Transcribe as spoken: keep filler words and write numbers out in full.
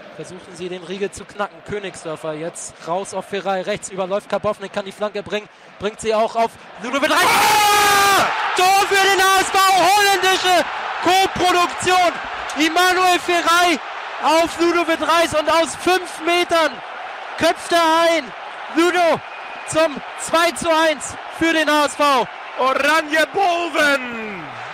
Versuchen sie den Riegel zu knacken. Königsdörfer jetzt raus auf Ferrei. Rechts überläuft Karbovnik, kann die Flanke bringen. Bringt sie auch auf Ludovic. Ah! Tor für den H S V. Holländische Co-Produktion. Immanuel Ferrei auf Ludovic Reis und aus fünf Metern köpft er ein. Ludo zum zwei zu eins für den H S V. Oranje Boven!